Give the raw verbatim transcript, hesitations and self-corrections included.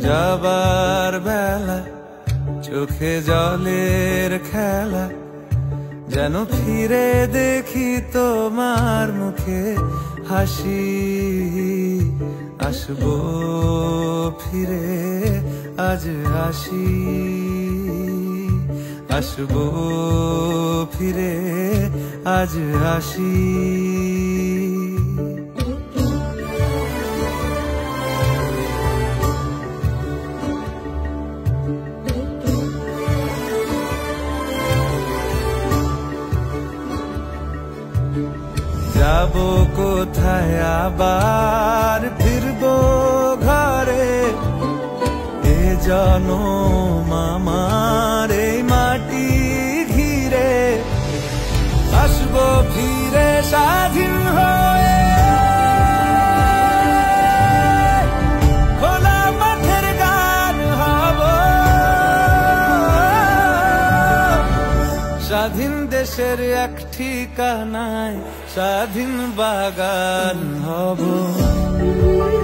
যাবার বেলা চোখে জলের খেলা, যেন ফিরে দেখি তোমার মুখে হাসি। আসবো ফিরে আজ আসি, আসবো ফিরে আজ আসি। যাবো কোথায় আবার ফিরবো ঘরে, এ জনম আমার এই মাটি ঘিরে। আসবো ফিরে স্বাধীন হয়ে, খোলা মাঠের গান হব, স্বাধীন দেশের এক ঠিকানায় স্বাধীন বাগান হব।